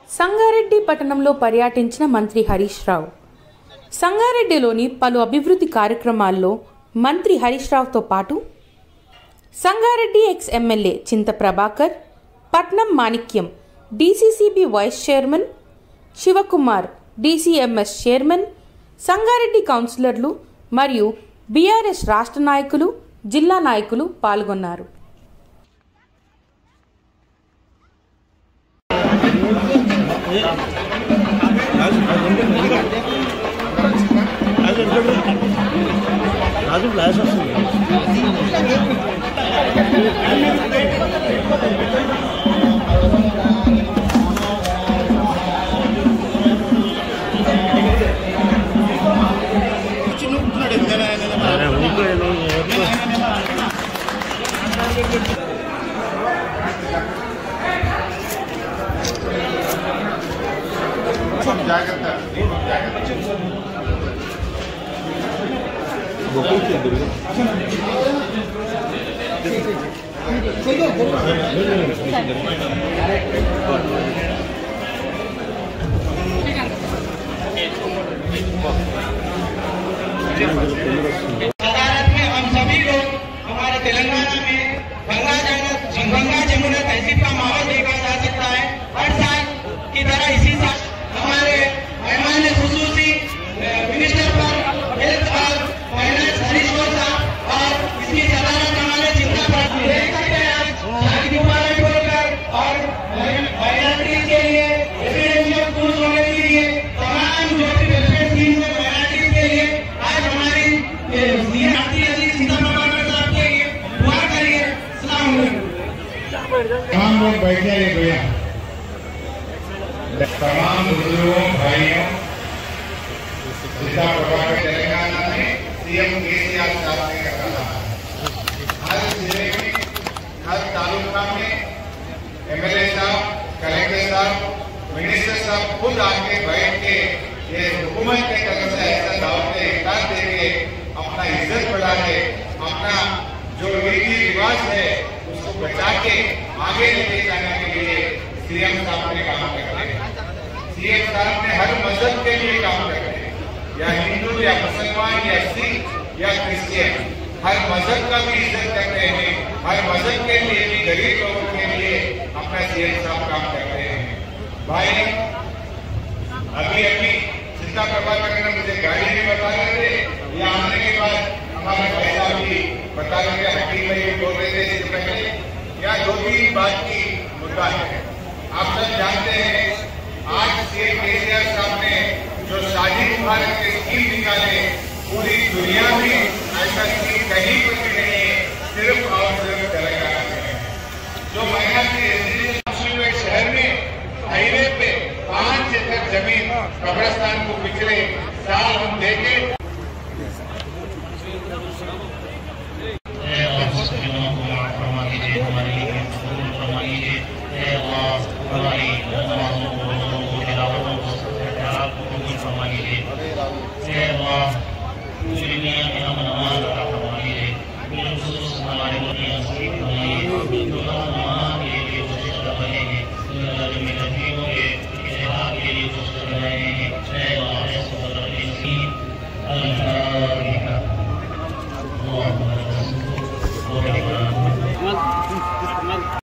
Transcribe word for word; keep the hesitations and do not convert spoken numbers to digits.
సంగారెడ్డి పట్టణంలో పర్యటించిన మంత్రి హరీష్ రావు. సంగారెడ్డిలోని పలు అభివృద్ధి కార్యక్రమాల్లో మంత్రి హరీష్ రావుతో పాటు Sangareddy ex MLA Chinta Prabhakar, Patnam Manikyam DCCB vice chairman, Shivakumar DCMS chairman, Sangareddy కౌన్సిలర్లు మరియు బీఆర్ఎస్ రాష్ట్ర నాయకులు, జిల్లా నాయకులు పాల్గొన్నారు. भारत में हम सभी लोग हमारे तेलंगाना में गंगा गंगा जमुना तहसीब का माहौल देखा जा सकता है। हर साल की तरह इसी साल हमारे मेहमान खुसूसी मिनिस्टर पर हेल्थ और फाइनेंस हरीश राव साहब और इसकी सदारत हमारे चिंता पर देख सकते हैं। आज शादी मुबारक बोलकर और माइनॉरिटीज के लिए रेसिडेंशियल स्कूल होने के लिए तमाम जो भी वेलफेयर स्कीम है माइनॉरिटीज के लिए आज हमारी सीएम चिंता प्रभाकर साहब के लिए दुआ करिए। सलाम तमाम लोग बैठ जाइए भैया। तमाम बुजुर्गों भाइयों, चिंता प्रभाकर तेलंगाना में सीएम केसीआर साहब ने कहा हर जिले में, हर तालुका में एमएलए साहब, कलेक्टर साहब, मिनिस्टर साहब खुद आके बैठ के ये हुकूमत के तरफ से ऐसा दावत इख्तियार देके अपना इज्जत बढ़ा के अपना जो रीति रिवाज है उसको बचा के आगे लेके जाने के लिए सीएम साहब ने काम करते हैं। सीएम साहब ने हर मजहब के लिए काम करते हैं, या हिंदू या मुसलमान या सिख या क्रिश्चियन, हर मजहब का भी इज्जत करते हैं। हर मजहब के लिए भी गरीब लोगों के लिए अपना सीएम साहब काम करते हैं। भाई अभी अभी चिंता प्रभाकर ने मुझे गाड़ी भी बता रहे थे, यहाँ आने के बाद हमारे भाई साहब भी बता रहे थे, हकीम भाई भी बोल रहे थे इससे पहले। यह दो तीन बात की मुद्दा है। आप सब जानते हैं आज सीएम केसीआर साहब ने जो शादी मुबारक के स्कीम निकाले, पूरी दुनिया में ऐसा स्कीम कहीं पर भी नहीं है, सिर्फ और सिर्फ तेलंगाना में है। जो महिला शहर में हाईवे पे पांच एकड़ जमीन कब्रिस्तान को पिछले साल हम देखे Allah